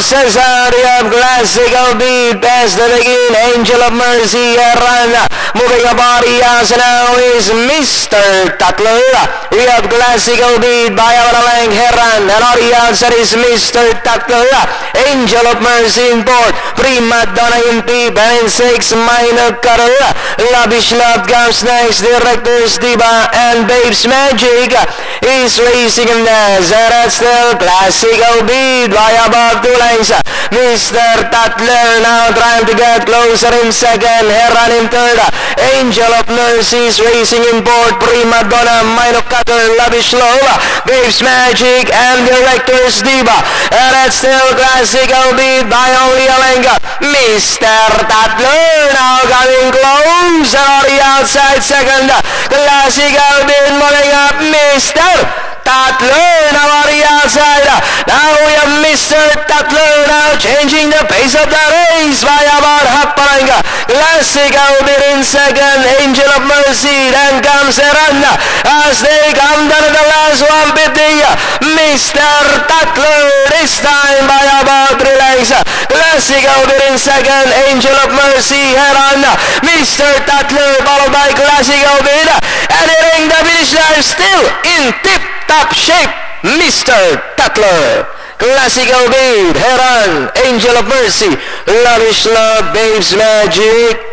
Cesar, you have Classical Beat, past the begin, Angel of Mercy, Heran, moving a body as now is Mr. Tatler. We have Classical Beat by Avalang Heran, and on the outside is Mr. Tatler. Angel of Mercy in port, Prima Donna in P, and 6 Minor Cutter. Lavish Love comes next, Directors Diva and Babes Magic is racing in there. That's still Classical Beat by about 2 lengths. Mr. Tatler now trying to get closer in second, Heran in third. Angel of Mercy is racing in fourth, Prima Donna, Minor Cutter, Lavish Love, Babes Magic and Directors Diva. And that's still Classical Beat by only a length. Mr. Tatler now coming close on the outside second. Classical Beat moving up, Mr. Tatler now on the outside. Now we have Mr. Tatler now changing the pace of the race by about half a length. Classical Beat in second, Angel of Mercy, then comes Heran as they come down to the last 150. Mr. Tatler this time by about 3 lengths. Classical Beat in second, Angel of Mercy, Heran, Mr. Tatler followed by Classical Beat, and hitting the finish line still in tip-top shape, Mr. Tatler. Classical Beat, Heran, Angel of Mercy, Lavish Love, Babes Magic,